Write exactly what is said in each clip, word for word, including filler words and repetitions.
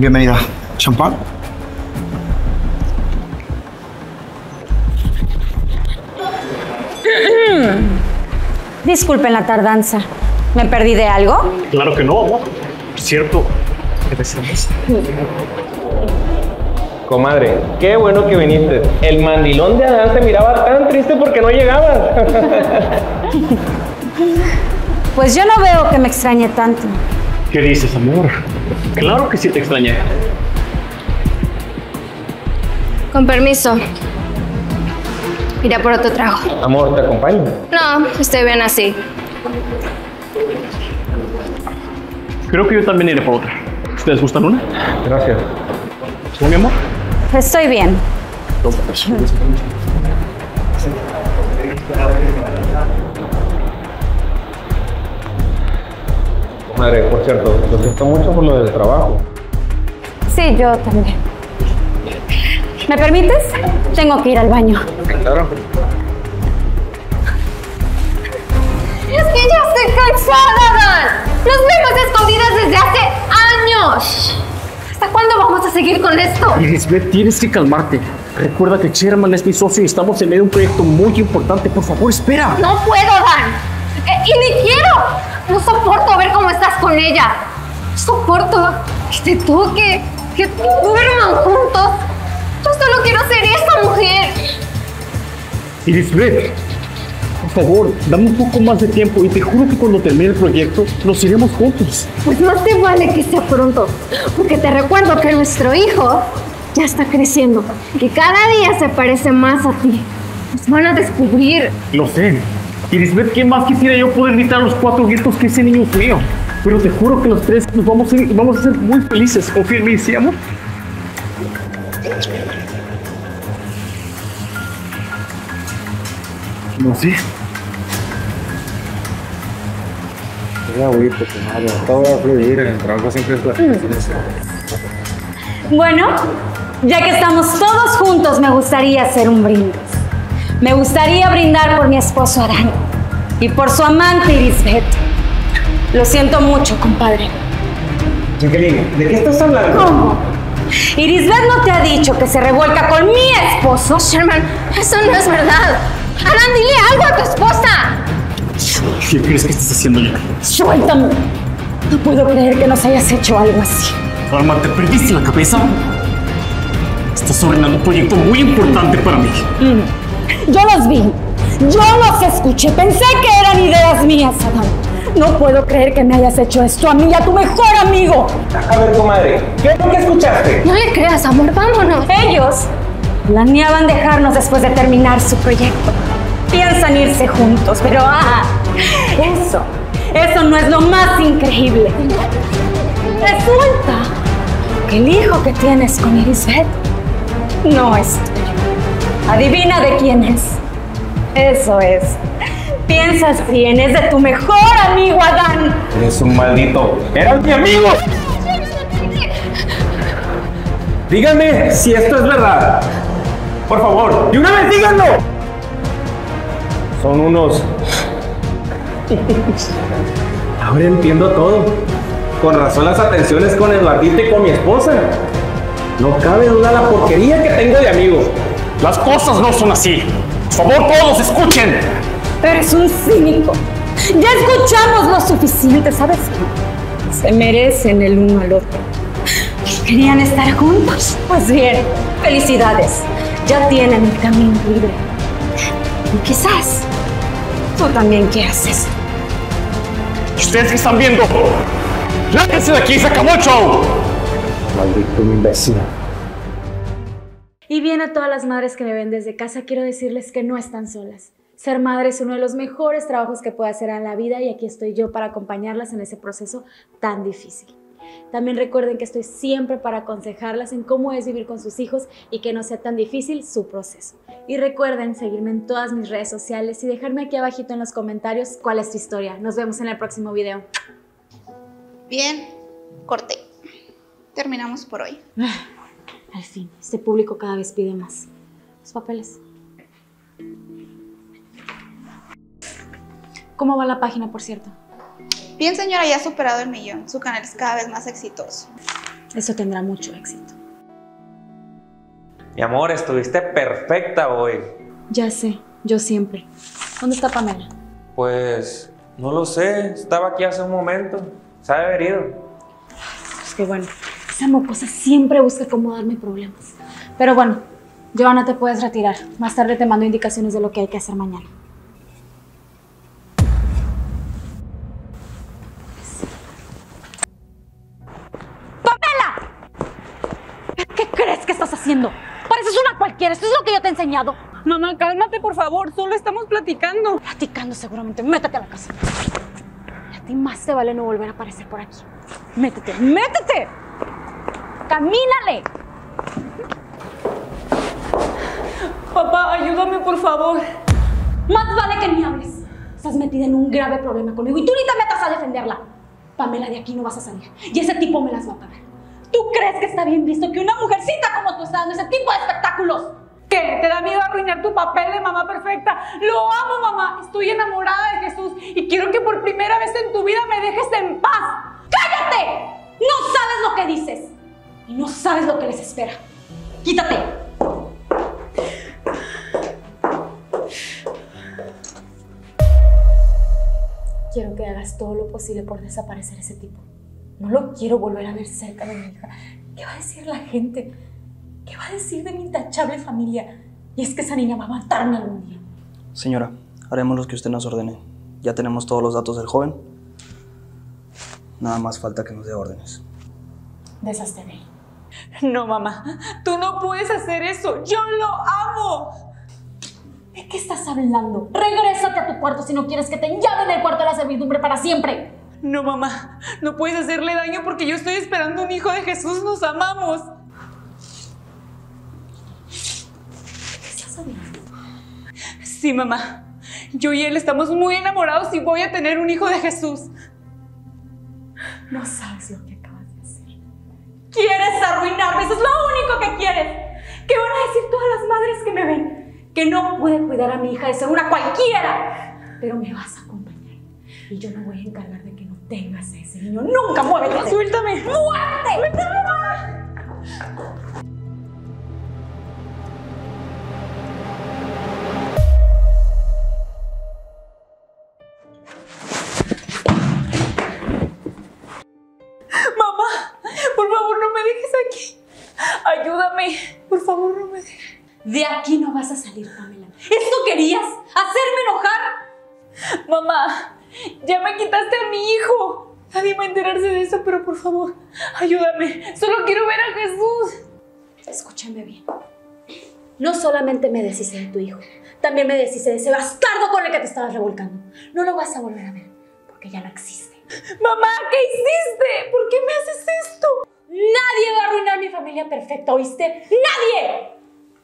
Bienvenida. ¿Champán? Disculpen la tardanza. ¿Me perdí de algo? Claro que no, amor. Cierto. ¿Qué deseas? Comadre, qué bueno que viniste. El mandilón de Adán se miraba tan triste porque no llegabas. Pues yo no veo que me extrañe tanto. ¿Qué dices, amor? Claro que sí te extrañé. Con permiso. Iré por otro trago. Amor, ¿te acompaño? No, estoy bien así. Creo que yo también iré por otra. ¿Ustedes gustan una? Gracias. ¿Tú, mi amor? Estoy bien. Comadre, por cierto, lo siento mucho por lo del trabajo. Sí, yo también. ¿Me permites? Tengo que ir al baño. Claro. Es que ya estoy cansada, Dan. Nos vemos escondidas desde hace años. ¿Hasta cuándo vamos a seguir con esto? Lisbeth, tienes que calmarte. Recuerda que Sherman es mi socio y estamos en medio de un proyecto muy importante. Por favor, espera. No puedo, Dan. Eh, y ni quiero. No soporto ver cómo estás con ella. No soporto que te toque, que duerman juntos. Yo solo quiero ser esa mujer. Lisbeth, por favor, dame un poco más de tiempo y te juro que cuando termine el proyecto nos iremos juntos. Pues más te vale que sea pronto, porque te recuerdo que nuestro hijo ya está creciendo y cada día se parece más a ti. Nos van a descubrir. Lo sé. Y Lisbeth, ¿qué más quisiera yo poder gritar a los cuatro gritos que ese niño es mío? Pero te juro que los tres nos vamos a, ir, vamos a ser muy felices. Confía en mí, ¿sí, amor? No sé. Qué agüita, comadre. Todo va a fluir. En el trabajo siempre es la... Bueno, ya que estamos todos juntos, me gustaría hacer un brindis. Me gustaría brindar por mi esposo Adán y por su amante Lisbeth. Lo siento mucho, compadre. Jacqueline, ¿de qué estás hablando? ¿Cómo? ¿Lisbeth no te ha dicho que se revuelca con mi esposo? Sherman, eso no es verdad. Adán, dile algo a tu esposa. ¿Qué crees que estás haciendo ya? Suéltame. No puedo creer que nos hayas hecho algo así. Alma, ¿te perdiste la cabeza? Estás ordenando un proyecto muy importante para mí. Mm. Yo los vi, yo los escuché, pensé que eran ideas mías, Adán. No puedo creer que me hayas hecho esto a mí y a tu mejor amigo. A ver, comadre, ¿qué es lo que escuchaste? No le creas, amor, vámonos. Ellos planeaban dejarnos después de terminar su proyecto. Piensan irse juntos, pero ah, eso, eso no es lo más increíble. Resulta que el hijo que tienes con Lisbeth no es tuyo. Adivina de quién es. Eso es. Piensas bien, es de tu mejor amigo Adán. Eres un maldito. ¡Eras mi amigo! Díganme si esto es verdad. Por favor, de una vez díganlo. Son unos... Ahora entiendo todo. Con razón las atenciones con Eduardito y con mi esposa. No cabe duda la porquería que tengo de amigo. Las cosas no son así. Por favor, todos escuchen. Eres un cínico. Ya escuchamos lo suficiente, ¿sabes? Se merecen el uno al otro. ¿Querían estar juntos? Pues bien, felicidades. Ya tienen el camino libre. Y quizás tú también quieras eso. Ustedes que están viendo, lárguense de aquí, se acabó el show. Maldito imbécil. Y bien, a todas las madres que me ven desde casa, quiero decirles que no están solas. Ser madre es uno de los mejores trabajos que puede hacer en la vida y aquí estoy yo para acompañarlas en ese proceso tan difícil. También recuerden que estoy siempre para aconsejarlas en cómo es vivir con sus hijos y que no sea tan difícil su proceso. Y recuerden seguirme en todas mis redes sociales y dejarme aquí abajito en los comentarios cuál es tu historia. Nos vemos en el próximo video. Bien, corté. Terminamos por hoy. Al fin, este público cada vez pide más. Los papeles. ¿Cómo va la página, por cierto? Bien, señora, ya ha superado el millón. Su canal es cada vez más exitoso. Eso tendrá mucho éxito. Mi amor, estuviste perfecta hoy. Ya sé, yo siempre. ¿Dónde está Pamela? Pues, no lo sé. Estaba aquí hace un momento. Se ha de haber ido. Pues qué bueno. Esa mocosa siempre busca cómo darme problemas. Pero bueno, Joana, te puedes retirar. Más tarde te mando indicaciones de lo que hay que hacer mañana. ¿Qué crees que estás haciendo? Pareces una cualquiera, esto es lo que yo te he enseñado. Mamá, cálmate, por favor, solo estamos platicando. Platicando seguramente, métete a la casa. Y a ti más te vale no volver a aparecer por aquí. Métete, métete. Camínale. Papá, ayúdame, por favor. Más vale que ni hables. Estás metida en un grave problema conmigo y tú ni te metas a defenderla. Pamela, de aquí no vas a salir. Y ese tipo me las va a pagar. ¿Tú crees que está bien visto que una mujercita como tú está dando ese tipo de espectáculos? ¿Qué? ¿Te da miedo arruinar tu papel de mamá perfecta? Lo amo, mamá. Estoy enamorada de Jesús y quiero que por primera vez en tu vida me dejes en paz. ¡Cállate! No sabes lo que dices. Y no sabes lo que les espera. ¡Quítate! Quiero que hagas todo lo posible por desaparecer ese tipo. No lo quiero volver a ver cerca de mi hija. ¿Qué va a decir la gente? ¿Qué va a decir de mi intachable familia? Y es que esa niña va a matarme algún día. Señora, haremos lo que usted nos ordene. Ya tenemos todos los datos del joven. Nada más falta que nos dé órdenes. Deshazte de él. No, mamá, tú no puedes hacer eso. Yo lo amo. ¿De qué estás hablando? Regrésate a tu cuarto si no quieres que te llamen el cuarto de la servidumbre para siempre. No, mamá, no puedes hacerle daño porque yo estoy esperando un hijo de Jesús. Nos amamos. ¿Qué estás hablando? Sí, mamá. Yo y él estamos muy enamorados y voy a tener un hijo de Jesús. No sabes lo que acabas de hacer. ¿Quieres arruinarme? Eso es lo único que quieres. ¿Qué van a decir todas las madres que me ven? Que no puede cuidar a mi hija de ser una cualquiera. Pero me vas a acompañar. Y yo me voy a encargar de que no tengas a ese niño. ¡Nunca! ¡Muévete! ¡Suéltame! ¡Muévete! ¡Suéltame, mamá! Mamá, por favor, no me dejes aquí. Ayúdame. Por favor, no me dejes. De aquí no vas a salir, Pamela. ¿Esto querías? ¿Hacerme enojar? Mamá, ya me quitaste a mi hijo. Nadie va a enterarse de eso, pero por favor, ayúdame. Solo quiero ver a Jesús. Escúchame bien. No solamente me deshice de tu hijo, también me deshice de ese bastardo con el que te estabas revolcando. No lo vas a volver a ver, porque ya no existe. Mamá, ¿qué hiciste? ¿Por qué me haces esto? Nadie va a arruinar mi familia perfecta, ¿oíste? ¡Nadie!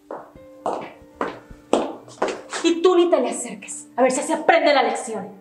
Y tú ni te le acerques, a ver si así aprende la lección.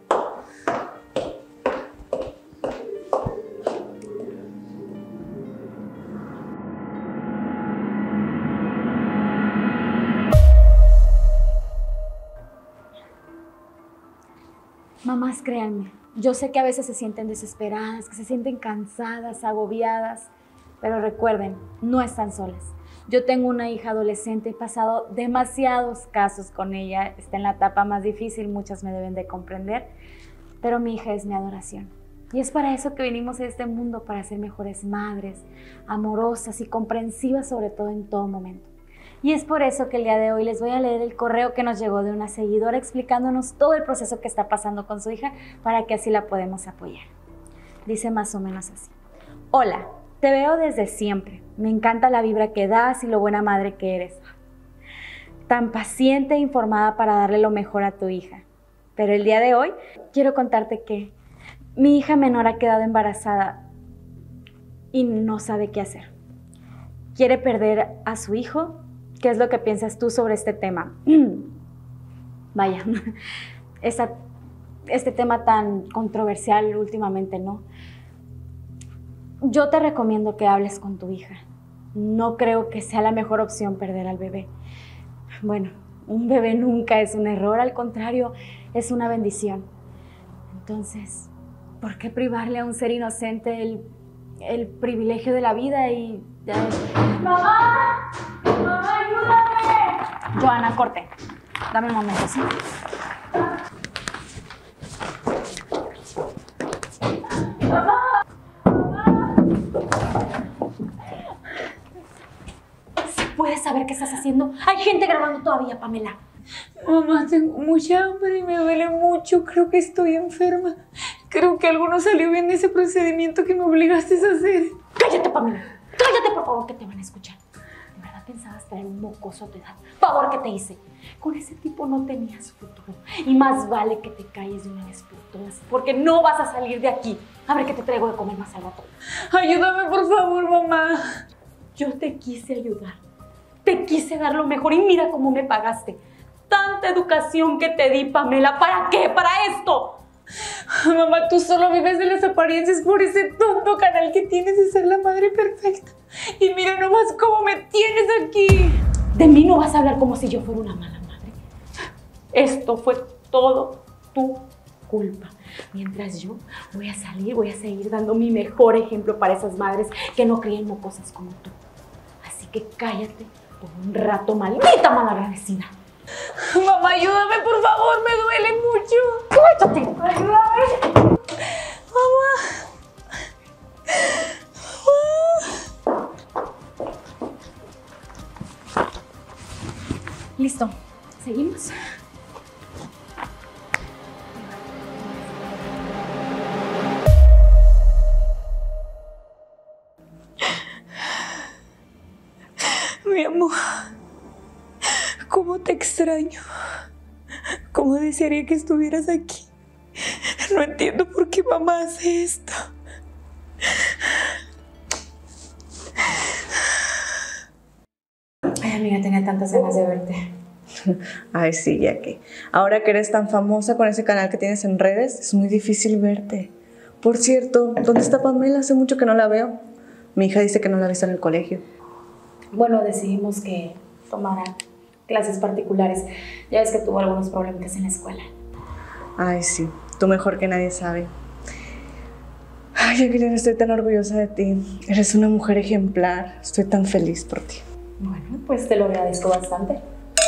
Mamás, créanme, yo sé que a veces se sienten desesperadas, que se sienten cansadas, agobiadas, pero recuerden, no están solas. Yo tengo una hija adolescente, he pasado demasiados casos con ella, está en la etapa más difícil, muchas me deben de comprender, pero mi hija es mi adoración. Y es para eso que vinimos a este mundo, para ser mejores madres, amorosas y comprensivas sobre todo en todo momento. Y es por eso que el día de hoy les voy a leer el correo que nos llegó de una seguidora explicándonos todo el proceso que está pasando con su hija para que así la podamos apoyar. Dice más o menos así. Hola, te veo desde siempre. Me encanta la vibra que das y lo buena madre que eres. Tan paciente e informada para darle lo mejor a tu hija. Pero el día de hoy quiero contarte que mi hija menor ha quedado embarazada y no sabe qué hacer. Quiere perder a su hijo. ¿Qué es lo que piensas tú sobre este tema? Vaya, esta, este tema tan controversial últimamente, ¿no? Yo te recomiendo que hables con tu hija. No creo que sea la mejor opción perder al bebé. Bueno, un bebé nunca es un error, al contrario, es una bendición. Entonces, ¿por qué privarle a un ser inocente el el privilegio de la vida y... ya ves. ¡Mamá! ¡Mamá, ayúdame! Joana, corte. Dame un momento, ¿sí? ¿Puedes saber qué estás haciendo? Hay gente grabando todavía, Pamela. Mamá, tengo mucha hambre y me duele mucho. Creo que estoy enferma. Creo que algo no salió bien de ese procedimiento que me obligaste a hacer. ¡Cállate, Pamela! ¡Cállate, por favor, que te van a escuchar! ¿De verdad pensabas traer un mocoso a tu edad? ¡Favor que te hice! Con ese tipo no tenías futuro. Y más vale que te calles de una vez por todas, porque no vas a salir de aquí. A ver qué te traigo de comer más al rato. Ayúdame, por favor, mamá. Yo te quise ayudar. Te quise dar lo mejor y mira cómo me pagaste. Tanta educación que te di, Pamela. ¿Para qué? ¿Para esto? Mamá, tú solo vives de las apariencias por ese tonto canal que tienes de ser la madre perfecta. Y mira nomás cómo me tienes aquí. De mí no vas a hablar como si yo fuera una mala madre. Esto fue todo tu culpa. Mientras yo voy a salir, voy a seguir dando mi mejor ejemplo para esas madres que no crían mocosas como tú. Así que cállate por un rato, maldita malagradecida. Mamá, ayúdame, por favor, me duele mucho. ¡Cállate! Ayúdame. Mamá. Listo. ¿Seguimos? Mi amor, cómo te extraño. Cómo desearía que estuvieras aquí. No entiendo por qué mamá hace esto. Ay, amiga, tenía tantas ganas de verte. Ay, sí, ya que ahora que eres tan famosa con ese canal que tienes en redes, es muy difícil verte. Por cierto, ¿dónde está Pamela? Hace mucho que no la veo. Mi hija dice que no la ha visto en el colegio. Bueno, decidimos que tomara clases particulares. Ya ves que tuvo algunos problemas en la escuela. Ay, sí, tú mejor que nadie sabe. Ay, Jacqueline, estoy tan orgullosa de ti. Eres una mujer ejemplar. Estoy tan feliz por ti. Bueno, pues te lo agradezco bastante.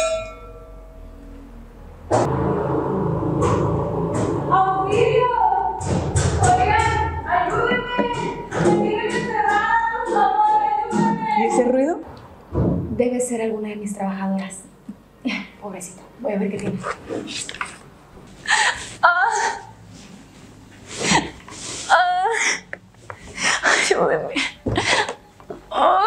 ¡Auxilio! ¡Oigan! ¡Ayúdenme! ¡Me tienen encerrada! ¡Por favor, ayúdenme! ¿Y ese ruido? Debe ser alguna de mis trabajadoras. Pobrecita, voy a ver qué tiene. ¡Ah! ¡Ah! Ayúdenme. ¡Ah!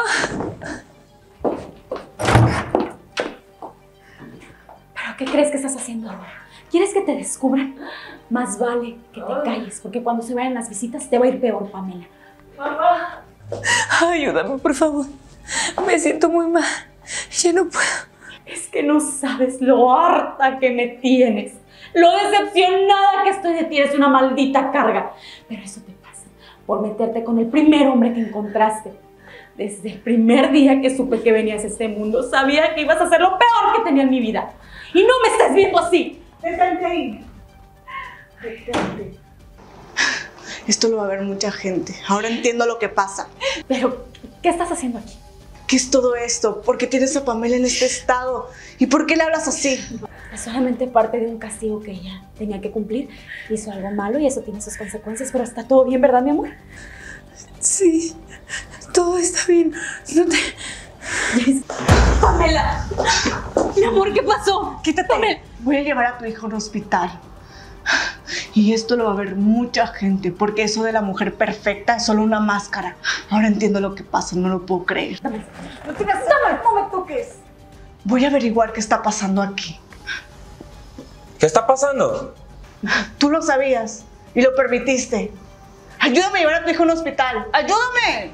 ¿Pero qué crees que estás haciendo ahora? ¿Quieres que te descubran? Más vale que te calles, porque cuando se vayan las visitas te va a ir peor, Pamela. Mamá, ayúdame, por favor. Me siento muy mal. Ya no puedo. Es que no sabes lo harta que me tienes. Lo decepcionada que estoy de ti. Eres una maldita carga. Pero eso te pasa por meterte con el primer hombre que encontraste. Desde el primer día que supe que venías a este mundo, sabía que ibas a ser lo peor que tenía en mi vida. Y no me estés viendo así. Detente ahí. Detente. Esto lo va a ver mucha gente. Ahora entiendo lo que pasa. Pero, ¿qué estás haciendo aquí? ¿Qué es todo esto? ¿Por qué tienes a Pamela en este estado? ¿Y por qué le hablas así? Es solamente parte de un castigo que ella tenía que cumplir. Hizo algo malo y eso tiene sus consecuencias, pero está todo bien, ¿verdad, mi amor? Sí, todo está bien. No te... ¡Pamela! Mi amor, ¿qué pasó? Quítate. Pamela. Voy a llevar a tu hijo a un hospital. Y esto lo va a ver mucha gente, porque eso de la mujer perfecta es solo una máscara. Ahora entiendo lo que pasa, no lo puedo creer. No tienes nada, no me toques. Voy a averiguar qué está pasando aquí. ¿Qué está pasando? Tú lo sabías y lo permitiste. Ayúdame a llevar a tu hijo a un hospital. ¡Ayúdame!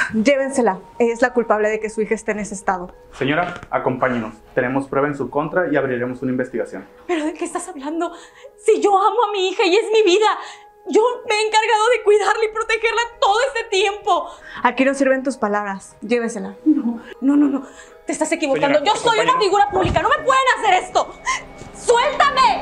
Llévensela. Ella es la culpable de que su hija esté en ese estado. Señora, acompáñenos. Tenemos prueba en su contra y abriremos una investigación. ¿Pero de qué estás hablando? Si yo amo a mi hija y es mi vida. Yo me he encargado de cuidarla y protegerla todo este tiempo. Aquí no sirven tus palabras. Llévensela. No, no, no, no. Te estás equivocando. Señora, yo soy una figura pública. No me pueden hacer esto. ¡Suéltame!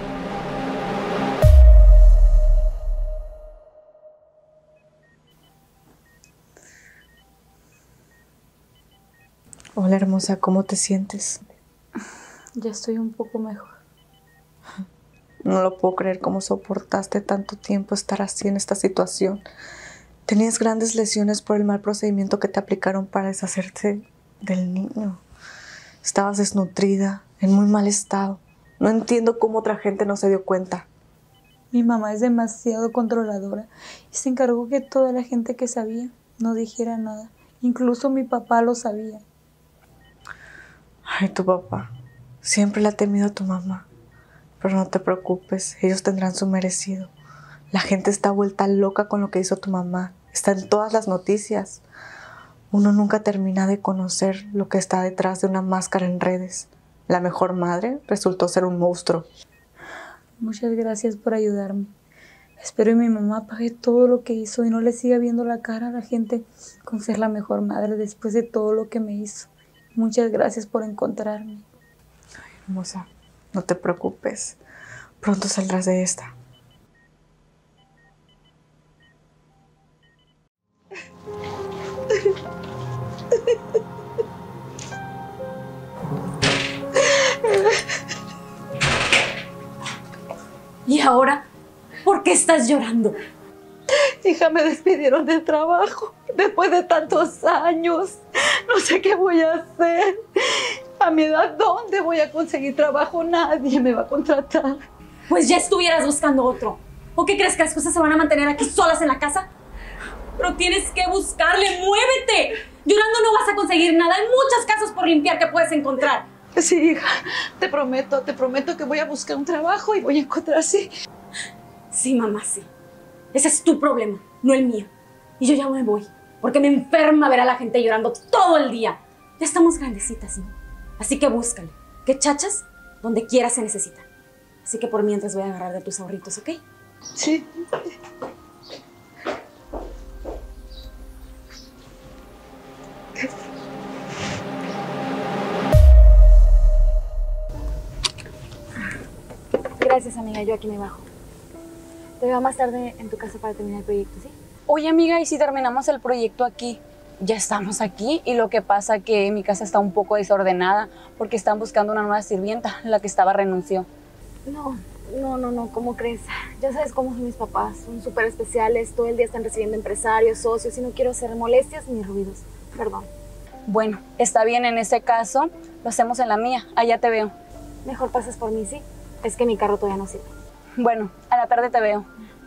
Hola, hermosa. ¿Cómo te sientes? Ya estoy un poco mejor. No lo puedo creer cómo soportaste tanto tiempo estar así en esta situación. Tenías grandes lesiones por el mal procedimiento que te aplicaron para deshacerte del niño. Estabas desnutrida, en muy mal estado. No entiendo cómo otra gente no se dio cuenta. Mi mamá es demasiado controladora y se encargó que toda la gente que sabía no dijera nada. Incluso mi papá lo sabía. Ay, tu papá. Siempre le ha temido a tu mamá. Pero no te preocupes, ellos tendrán su merecido. La gente está vuelta loca con lo que hizo tu mamá. Está en todas las noticias. Uno nunca termina de conocer lo que está detrás de una máscara en redes. La mejor madre resultó ser un monstruo. Muchas gracias por ayudarme. Espero que mi mamá pague todo lo que hizo y no le siga viendo la cara a la gente con ser la mejor madre después de todo lo que me hizo. Muchas gracias por encontrarme. Ay, hermosa, no te preocupes. Pronto saldrás de esta. ¿Y ahora? ¿Por qué estás llorando? Hija, me despidieron del trabajo después de tantos años. No sé qué voy a hacer. A mi edad, ¿dónde voy a conseguir trabajo? Nadie me va a contratar. Pues ya estuvieras buscando otro. ¿O qué crees que las cosas se van a mantener aquí solas en la casa? Pero tienes que buscarle, muévete. Llorando no vas a conseguir nada. Hay muchas casas por limpiar que puedes encontrar. Sí, hija, te prometo, te prometo que voy a buscar un trabajo y voy a encontrar, sí. Sí, mamá, sí. Ese es tu problema, no el mío. Y yo ya me voy, porque me enferma ver a la gente llorando todo el día. Ya estamos grandecitas, ¿no? Así que búscale. Que chachas, donde quiera se necesitan. Así que por mientras voy a agarrar de tus ahorritos, ¿ok? Sí. Gracias, amiga. Yo aquí me bajo. Te veo más tarde en tu casa para terminar el proyecto, ¿sí? Oye, amiga, ¿y si terminamos el proyecto aquí? Ya estamos aquí y lo que pasa es que mi casa está un poco desordenada porque están buscando una nueva sirvienta, la que estaba renunció. No, no, no, no, ¿cómo crees? Ya sabes cómo son mis papás, son súper especiales, todo el día están recibiendo empresarios, socios y no quiero hacer molestias ni ruidos, perdón. Bueno, está bien, en ese caso lo hacemos en la mía, allá te veo. Mejor pasas por mí, ¿sí? Es que mi carro todavía no sirve. Bueno, a la tarde te veo.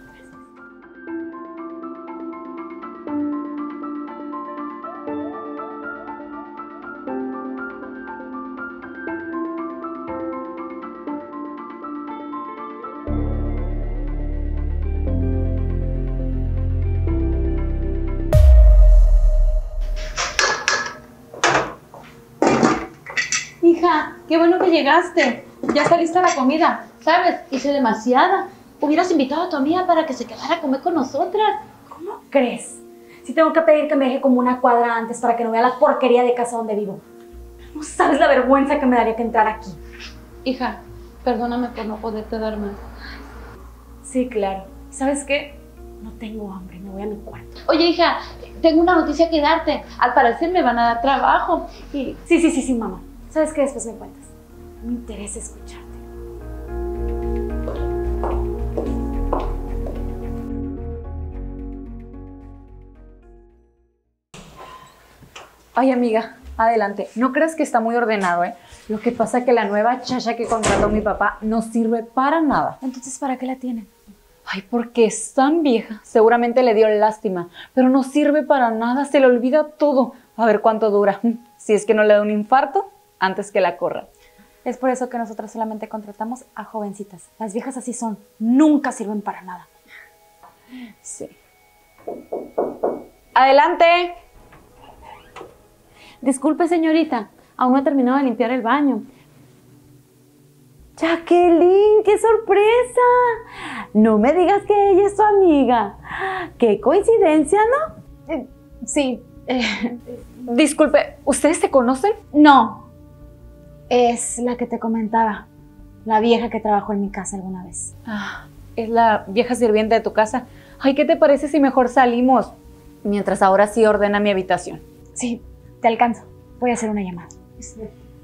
Hija, qué bueno que llegaste. Ya está lista la comida. ¿Sabes? Hice demasiada. Hubieras invitado a tu amiga para que se quedara a comer con nosotras. ¿Cómo crees? Si tengo que pedir que me deje como una cuadra antes para que no vea la porquería de casa donde vivo. No sabes la vergüenza que me daría que entrar aquí. Hija, perdóname por no poderte dar más. Sí, claro. ¿Sabes qué? No tengo hambre, me voy a mi cuarto. Oye, hija, tengo una noticia que darte. Al parecer me van a dar trabajo. Y... Sí, sí, sí, sí, mamá. ¿Sabes qué? Después me cuentas. Me interesa escucharte. Ay, amiga, adelante. No creas que está muy ordenado, ¿eh? Lo que pasa es que la nueva chacha que contrató mi papá no sirve para nada. Entonces, ¿para qué la tienen? Ay, porque es tan vieja. Seguramente le dio lástima, pero no sirve para nada. Se le olvida todo. A ver cuánto dura. Si es que no le da un infarto, antes que la corra. Es por eso que nosotros solamente contratamos a jovencitas. Las viejas así son. Nunca sirven para nada. Sí. Adelante. Disculpe, señorita, aún no he terminado de limpiar el baño. Jacqueline, qué sorpresa. No me digas que ella es tu amiga. Qué coincidencia, ¿no? Eh, sí. Eh, disculpe, ¿ustedes se conocen? No. Es la que te comentaba. La vieja que trabajó en mi casa alguna vez. Ah, es la vieja sirvienta de tu casa. Ay, ¿qué te parece si mejor salimos? Mientras ahora sí ordena mi habitación. Sí, te alcanzo. Voy a hacer una llamada. Sí.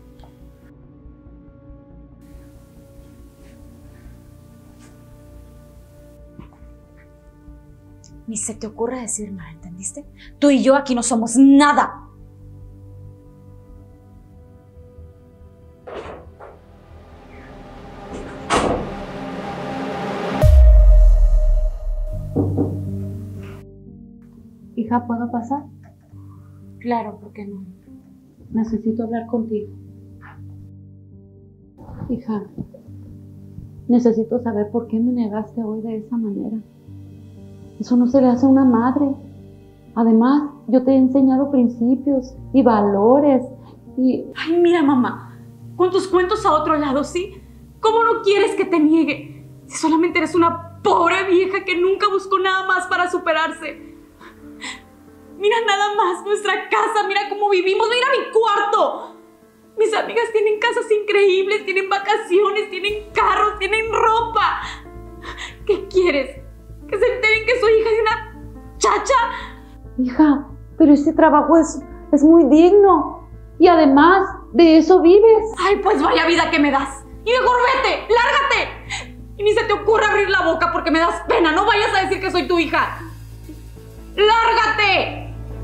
Ni se te ocurra decir nada, ¿entendiste? Tú y yo aquí no somos nada. Hija, ¿puedo pasar? Claro, ¿por qué no? Necesito hablar contigo. Hija, necesito saber por qué me negaste hoy de esa manera. Eso no se le hace a una madre. Además, yo te he enseñado principios y valores y... Ay, mira, mamá, con tus cuentos a otro lado, ¿sí? ¿Cómo no quieres que te niegue? Si solamente eres una pobre vieja que nunca buscó nada más para superarse. Mira nada más nuestra casa, mira cómo vivimos, mira mi cuarto. Mis amigas tienen casas increíbles, tienen vacaciones, tienen carros, tienen ropa. ¿Qué quieres? ¿Que se enteren que su hija es una chacha? Hija, pero ese trabajo es, es muy digno. Y además, de eso vives. Ay, pues vaya vida que me das. Y mejor vete, lárgate. Y ni se te ocurra abrir la boca porque me das pena. No vayas a decir que soy tu hija. ¡Lárgate!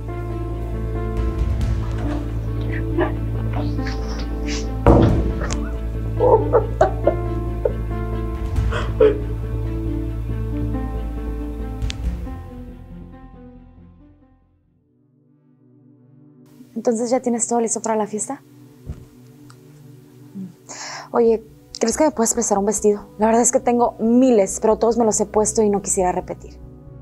Entonces, ¿ya tienes todo listo para la fiesta? Oye, ¿crees que me puedes prestar un vestido? La verdad es que tengo miles, pero todos me los he puesto y no quisiera repetir.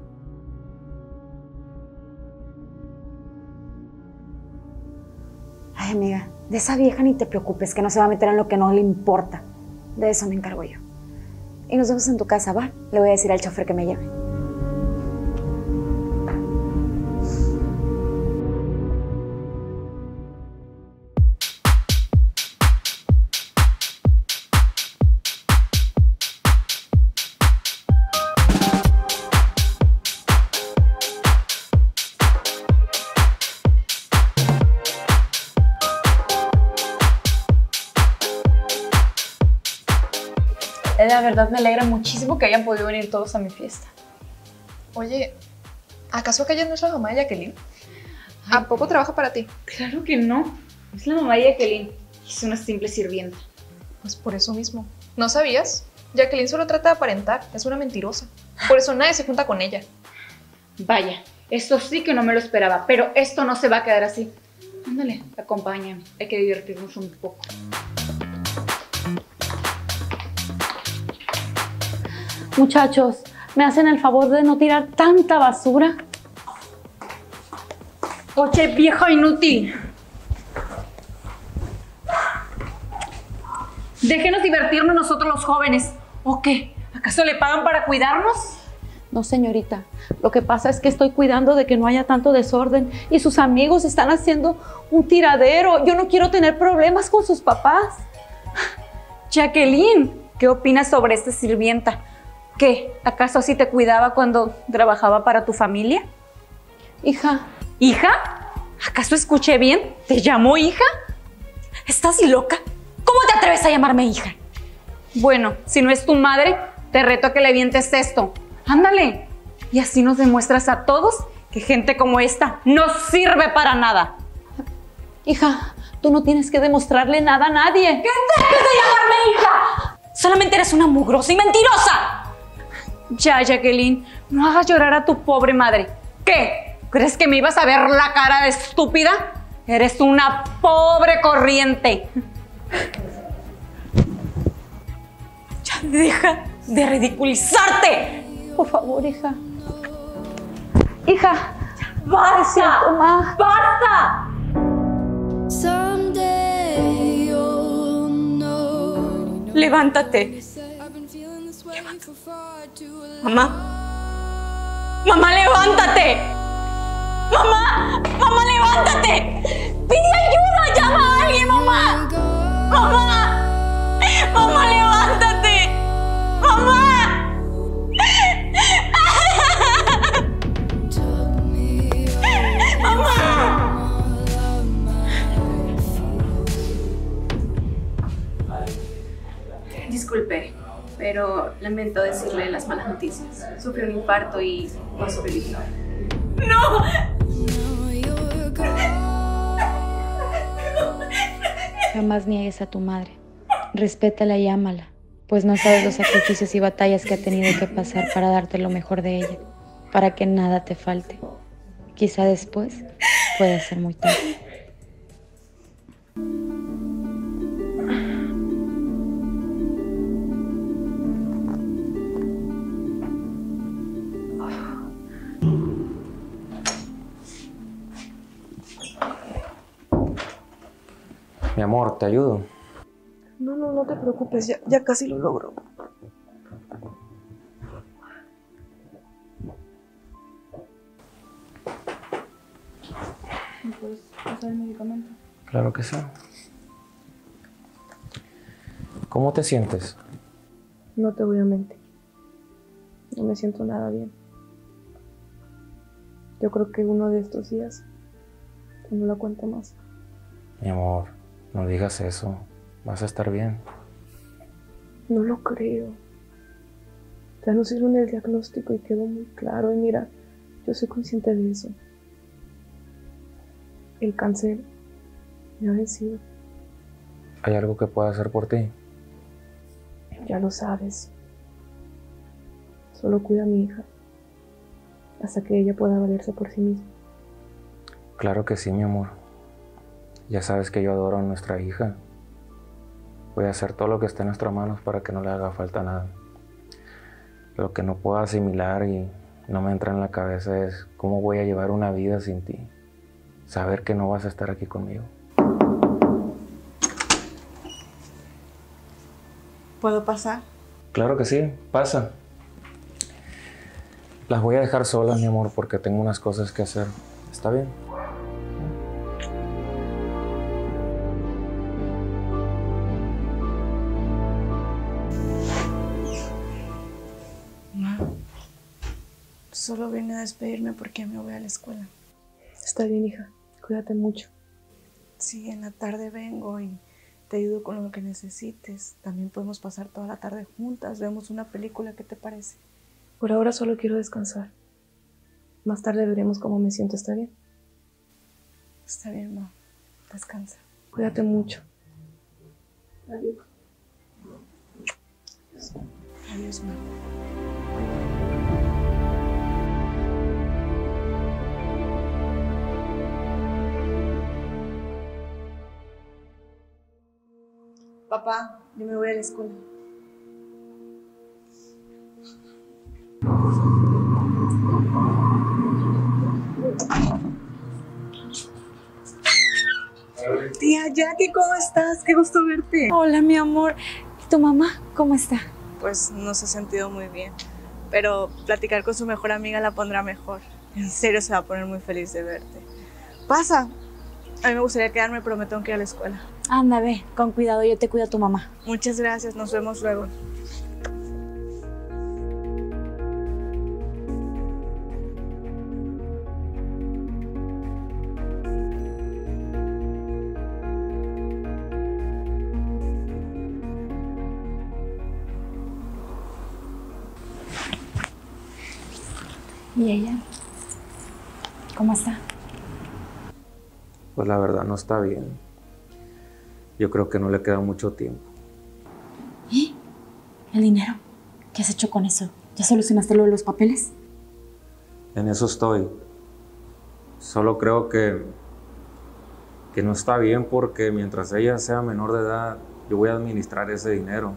Ay, amiga, de esa vieja ni te preocupes, que no se va a meter en lo que no le importa. De eso me encargo yo. Y nos vemos en tu casa, ¿va? Le voy a decir al chofer que me lleve. La verdad me alegra muchísimo que hayan podido venir todos a mi fiesta. Oye, ¿acaso aquella no es la mamá de Jacqueline? ¿A poco trabaja para ti? Claro que no. Es la mamá de Jacqueline. Es una simple sirvienta. Pues por eso mismo. ¿No sabías? Jacqueline solo trata de aparentar. Es una mentirosa. Por eso nadie se junta con ella. Vaya, esto sí que no me lo esperaba. Pero esto no se va a quedar así. Ándale, acompáñame. Hay que divertirnos un poco. Muchachos, ¿me hacen el favor de no tirar tanta basura? Oye, vieja inútil. Déjenos divertirnos nosotros los jóvenes. ¿O qué? ¿Acaso le pagan para cuidarnos? No, señorita. Lo que pasa es que estoy cuidando de que no haya tanto desorden y sus amigos están haciendo un tiradero. Yo no quiero tener problemas con sus papás. Jacqueline, ¿qué opinas sobre esta sirvienta? ¿Qué? ¿Acaso así te cuidaba cuando trabajaba para tu familia? Hija. ¿Hija? ¿Acaso escuché bien? ¿Te llamó hija? ¿Estás loca? ¿Cómo te atreves a llamarme hija? Bueno, si no es tu madre, te reto a que le vientes esto. Ándale. Y así nos demuestras a todos que gente como esta no sirve para nada. Hija, tú no tienes que demostrarle nada a nadie. ¡Que dejes de llamarme hija! Solamente eres una mugrosa y mentirosa. Ya, Jacqueline, no hagas llorar a tu pobre madre. ¿Qué? ¿Crees que me ibas a ver la cara de estúpida? Eres una pobre corriente. Ya deja de ridiculizarte. Por favor, hija. Hija. ¡Basta! ¡Basta! levántate. Mamá. Mamá, levántate. Mamá, mamá, levántate. Pide ayuda, llama a alguien, mamá. Mamá. Mamá, levántate. Mamá. Mamá. Disculpe, pero lamento decirle las malas noticias. Sufrió un infarto y no sobrevivió. ¡No! Jamás niegues a tu madre. Respétala y ámala, pues no sabes los sacrificios y batallas que ha tenido que pasar para darte lo mejor de ella, para que nada te falte. Quizá después pueda ser muy tarde. Mi amor, ¿te ayudo? No, no, no te preocupes, ya, ya casi lo logro. ¿Me puedes pasar el medicamento? Claro que sí. ¿Cómo te sientes? No te voy a mentir. No me siento nada bien. Yo creo que uno de estos días no la cuento más. Mi amor, no digas eso. Vas a estar bien. No lo creo. Ya nos hicieron el diagnóstico y quedó muy claro. Y mira, yo soy consciente de eso. El cáncer me ha vencido. ¿Hay algo que pueda hacer por ti? Ya lo sabes. Solo cuida a mi hija hasta que ella pueda valerse por sí misma. Claro que sí, mi amor. Ya sabes que yo adoro a nuestra hija. Voy a hacer todo lo que esté en nuestras manos para que no le haga falta nada. Lo que no puedo asimilar y no me entra en la cabeza es cómo voy a llevar una vida sin ti. Saber que no vas a estar aquí conmigo. ¿Puedo pasar? Claro que sí, pasa. Las voy a dejar solas, mi amor, porque tengo unas cosas que hacer. ¿Está bien? Solo vine a despedirme porque me voy a la escuela. Está bien, hija. Cuídate mucho. Sí, en la tarde vengo y te ayudo con lo que necesites. También podemos pasar toda la tarde juntas. Vemos una película, ¿qué te parece? Por ahora solo quiero descansar. Más tarde veremos cómo me siento, ¿está bien? Está bien, ma. Descansa. Cuídate mucho. Adiós. Adiós, ma. Papá, yo me voy a la escuela. Tía Jackie, ¿cómo estás? Qué gusto verte. Hola, mi amor. ¿Y tu mamá cómo está? Pues no se ha sentido muy bien, pero platicar con su mejor amiga la pondrá mejor. En serio se va a poner muy feliz de verte. Pasa. A mí me gustaría quedarme, pero me tengo que ir a la escuela. Anda, ve, con cuidado, yo te cuido a tu mamá. Muchas gracias, nos vemos luego. ¿Y ella? ¿Cómo está? Pues la verdad no está bien. Yo creo que no le queda mucho tiempo. ¿Y el dinero? ¿Qué has hecho con eso? ¿Ya solucionaste lo de los papeles? En eso estoy. Solo creo que, que no está bien porque mientras ella sea menor de edad, yo voy a administrar ese dinero.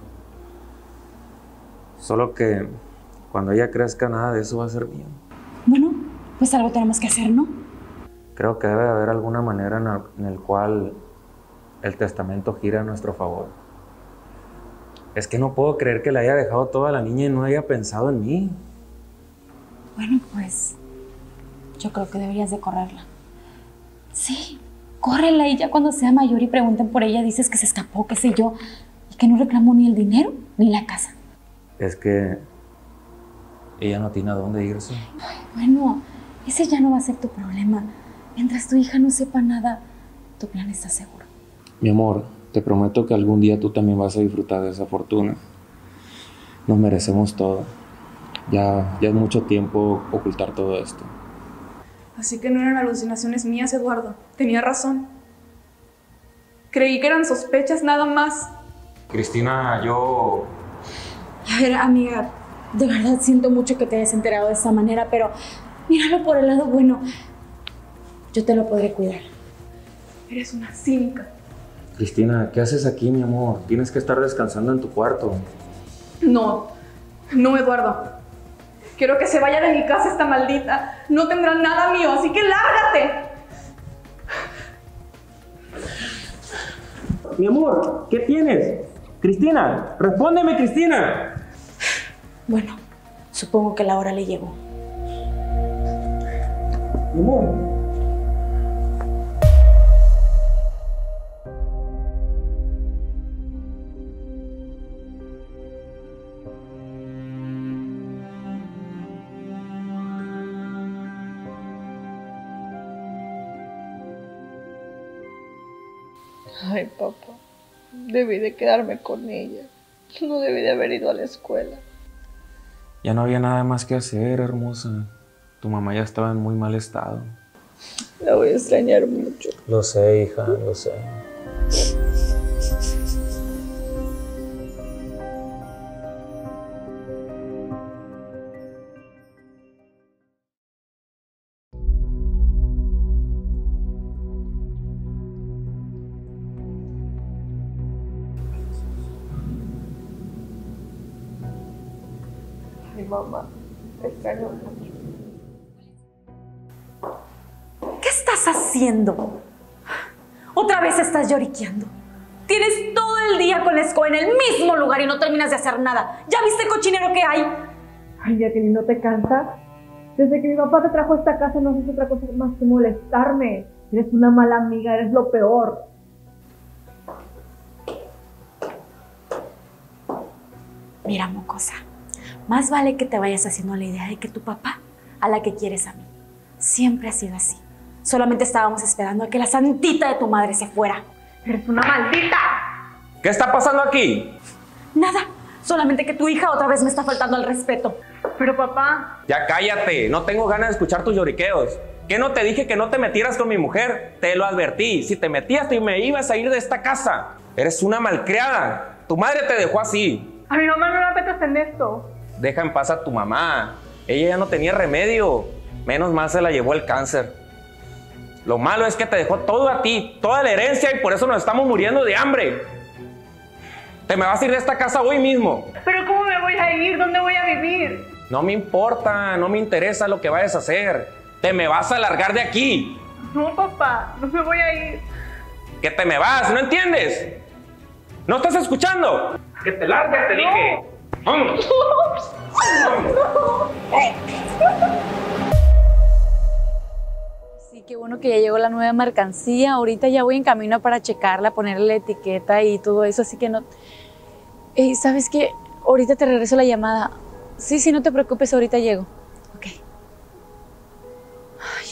Solo que cuando ella crezca, nada de eso va a ser mío. Bueno, pues algo tenemos que hacer, ¿no? Creo que debe haber alguna manera en el, en el cual el testamento gira a nuestro favor. Es que no puedo creer que le haya dejado toda a la niña y no haya pensado en mí. Bueno, pues yo creo que deberías de correrla. Sí, córrela y ya cuando sea mayor y pregunten por ella dices que se escapó, qué sé yo, y que no reclamó ni el dinero ni la casa. Es que ella no tiene a dónde irse. Ay, bueno, ese ya no va a ser tu problema. Mientras tu hija no sepa nada, tu plan está seguro. Mi amor, te prometo que algún día tú también vas a disfrutar de esa fortuna. Nos merecemos todo. Ya, ya es mucho tiempo ocultar todo esto. Así que no eran alucinaciones mías, Eduardo. Tenía razón. Creí que eran sospechas nada más. Cristina, yo... A ver, amiga, de verdad siento mucho que te hayas enterado de esta manera, pero míralo por el lado bueno. Yo te lo podré cuidar. Eres una cínica. Cristina, ¿qué haces aquí, mi amor? Tienes que estar descansando en tu cuarto. No, no, Eduardo. Quiero que se vaya de mi casa esta maldita. No tendrá nada mío, así que lárgate. Mi amor, ¿qué tienes? Cristina, respóndeme, Cristina. Bueno, supongo que la hora le llegó. Mi amor. Ay, papá, debí de quedarme con ella. No debí de haber ido a la escuela. Ya no había nada más que hacer, hermosa. Tu mamá ya estaba en muy mal estado. La voy a extrañar mucho. Lo sé, hija, lo sé. Mi mamá, te extraño mucho. ¿Qué estás haciendo? Otra vez estás lloriqueando. Tienes todo el día con la escoba en el mismo lugar y no terminas de hacer nada. ¿Ya viste el cochinero que hay? Ay, Jacqueline, ¿no te cansas? Desde que mi papá te trajo a esta casa no haces otra cosa más que molestarme. Eres una mala amiga, eres lo peor. Mira, mocosa, más vale que te vayas haciendo la idea de que tu papá, a la que quieres a mí, siempre ha sido así. Solamente estábamos esperando a que la santita de tu madre se fuera. ¡Eres una maldita! ¿Qué está pasando aquí? Nada, solamente que tu hija otra vez me está faltando al respeto. Pero papá... Ya cállate, no tengo ganas de escuchar tus lloriqueos. ¿Qué no te dije que no te metieras con mi mujer? Te lo advertí, si te metías te me ibas a ir de esta casa. Eres una malcriada, tu madre te dejó así. A mi mamá no la metas en esto. Deja en paz a tu mamá, ella ya no tenía remedio. Menos mal se la llevó el cáncer. Lo malo es que te dejó todo a ti, toda la herencia y por eso nos estamos muriendo de hambre. Te me vas a ir de esta casa hoy mismo. ¿Pero cómo me voy a ir? ¿Dónde voy a vivir? No me importa, no me interesa lo que vayas a hacer. Te me vas a largar de aquí. No, papá, no me voy a ir. Que te me vas, ¿no entiendes? ¿No estás escuchando? Que te largues, te dije. ¡Vamos! Sí, qué bueno que ya llegó la nueva mercancía. Ahorita ya voy en camino para checarla, ponerle la etiqueta y todo eso, así que no... Ey, ¿sabes qué? Ahorita te regreso la llamada. Sí, sí, no te preocupes, ahorita llego. Ok. Ay,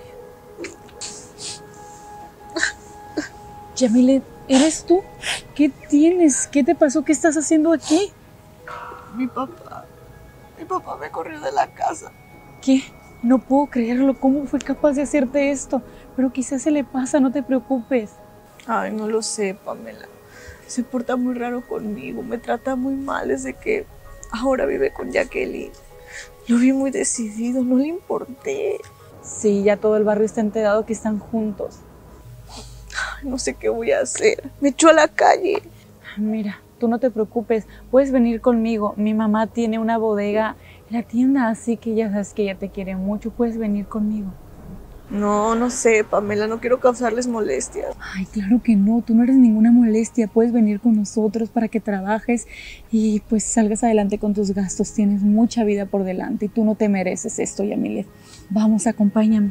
Yamile. Yamile, ¿eres tú? ¿Qué tienes? ¿Qué te pasó? ¿Qué estás haciendo aquí? Mi papá, mi papá me corrió de la casa. ¿Qué? No puedo creerlo. ¿Cómo fue capaz de hacerte esto? Pero quizás se le pasa, no te preocupes. Ay, no lo sé, Pamela. Se porta muy raro conmigo, me trata muy mal desde que ahora vive con Jacqueline. Lo vi muy decidido, no le importé. Sí, ya todo el barrio está enterado que están juntos. Ay, no sé qué voy a hacer. Me echó a la calle. Mira, tú no te preocupes, puedes venir conmigo. Mi mamá tiene una bodega en la tienda, así que ya sabes que ella te quiere mucho. Puedes venir conmigo. No, no sé, Pamela, no quiero causarles molestias. Ay, claro que no, tú no eres ninguna molestia. Puedes venir con nosotros para que trabajes y pues salgas adelante con tus gastos. Tienes mucha vida por delante y tú no te mereces esto, Yamilet. Vamos, acompáñame.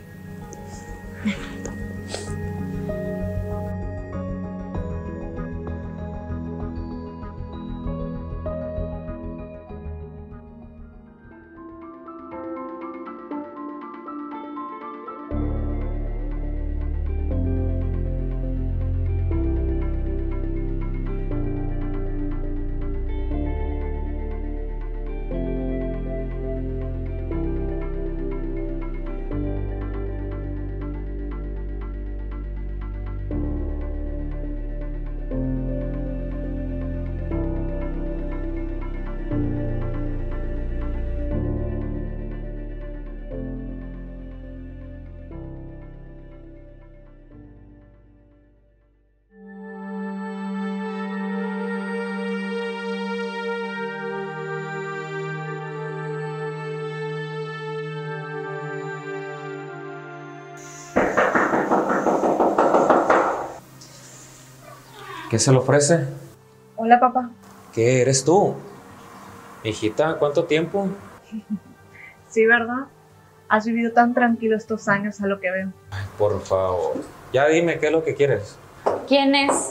¿Qué se le ofrece? Hola, papá. ¿Qué eres tú? Hijita, ¿cuánto tiempo? Sí, ¿verdad? Has vivido tan tranquilo estos años a lo que veo. Ay, por favor. Ya dime, ¿qué es lo que quieres? ¿Quién es?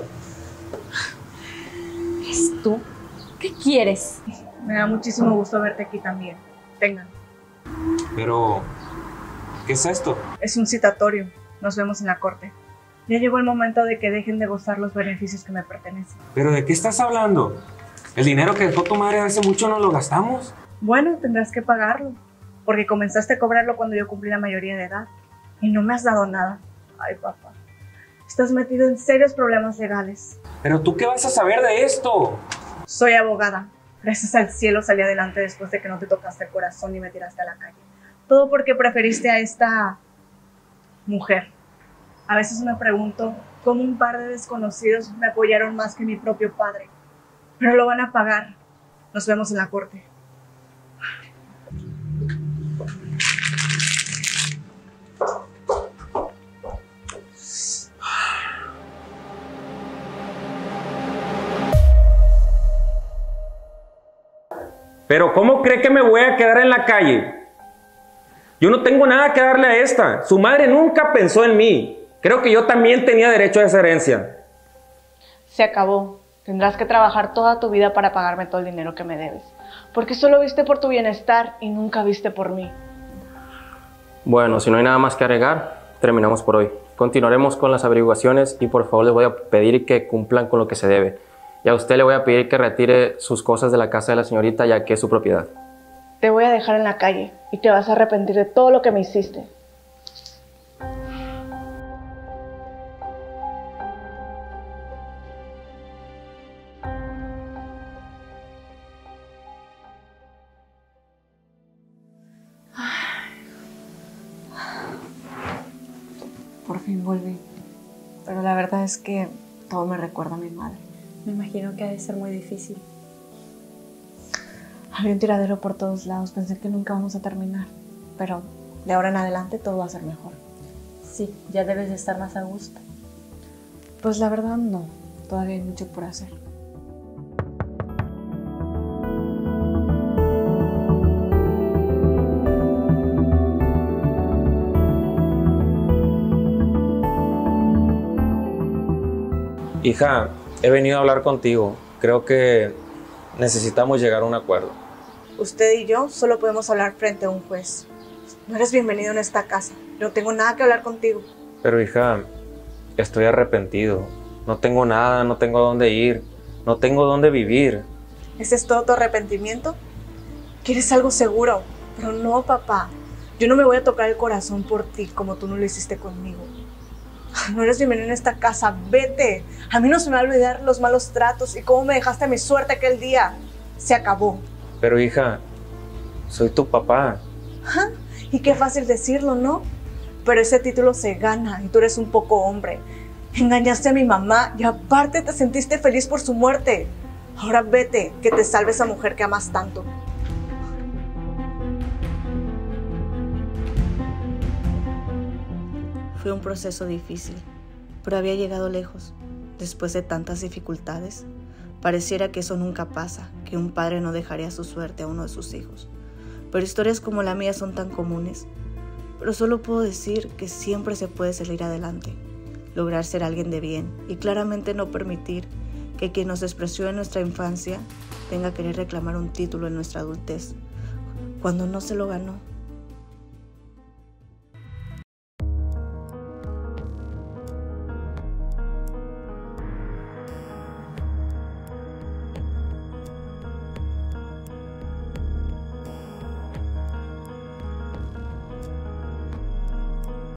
¿Es tú? ¿Qué quieres? Me da muchísimo gusto verte aquí también. Tengan. Pero, ¿qué es esto? Es un citatorio. Nos vemos en la corte. Ya llegó el momento de que dejen de gozar los beneficios que me pertenecen. ¿Pero de qué estás hablando? ¿El dinero que dejó tu madre hace mucho no lo gastamos? Bueno, tendrás que pagarlo, porque comenzaste a cobrarlo cuando yo cumplí la mayoría de edad. Y no me has dado nada. Ay, papá. Estás metido en serios problemas legales. ¿Pero tú qué vas a saber de esto? Soy abogada. Gracias al cielo salí adelante después de que no te tocaste el corazón y me tiraste a la calle. Todo porque preferiste a esta mujer. A veces me pregunto cómo un par de desconocidos me apoyaron más que mi propio padre. Pero lo van a pagar. Nos vemos en la corte. Pero ¿cómo cree que me voy a quedar en la calle? Yo no tengo nada que darle a esta. Su madre nunca pensó en mí. Creo que yo también tenía derecho a esa herencia. Se acabó. Tendrás que trabajar toda tu vida para pagarme todo el dinero que me debes. Porque solo viste por tu bienestar y nunca viste por mí. Bueno, si no hay nada más que agregar, terminamos por hoy. Continuaremos con las averiguaciones y por favor les voy a pedir que cumplan con lo que se debe. Y a usted le voy a pedir que retire sus cosas de la casa de la señorita, ya que es su propiedad. Te voy a dejar en la calle y te vas a arrepentir de todo lo que me hiciste. Por fin volví. Pero la verdad es que todo me recuerda a mi madre. Me imagino que ha de ser muy difícil. Había un tiradero por todos lados. Pensé que nunca vamos a terminar. Pero de ahora en adelante todo va a ser mejor. Sí, ya debes de estar más a gusto. Pues la verdad no. Todavía hay mucho por hacer. Hija, he venido a hablar contigo. Creo que necesitamos llegar a un acuerdo. Usted y yo solo podemos hablar frente a un juez. No eres bienvenido en esta casa. No tengo nada que hablar contigo. Pero hija, estoy arrepentido. No tengo nada, no tengo a dónde ir. No tengo dónde vivir. ¿Ese es todo tu arrepentimiento? Quieres algo seguro. Pero no, papá. Yo no me voy a tocar el corazón por ti como tú no lo hiciste conmigo. No eres bienvenido en esta casa, vete. A mí no se me va a olvidar los malos tratos y cómo me dejaste a mi suerte aquel día. Se acabó. Pero hija, soy tu papá. ¿Ah? Y qué fácil decirlo, ¿no? Pero ese título se gana y tú eres un poco hombre. Engañaste a mi mamá y aparte te sentiste feliz por su muerte. Ahora vete, que te salve esa mujer que amas tanto. Fue un proceso difícil, pero había llegado lejos. Después de tantas dificultades, pareciera que eso nunca pasa, que un padre no dejaría su suerte a uno de sus hijos. Pero historias como la mía son tan comunes. Pero solo puedo decir que siempre se puede salir adelante, lograr ser alguien de bien y claramente no permitir que quien nos despreció en nuestra infancia tenga que querer reclamar un título en nuestra adultez, cuando no se lo ganó.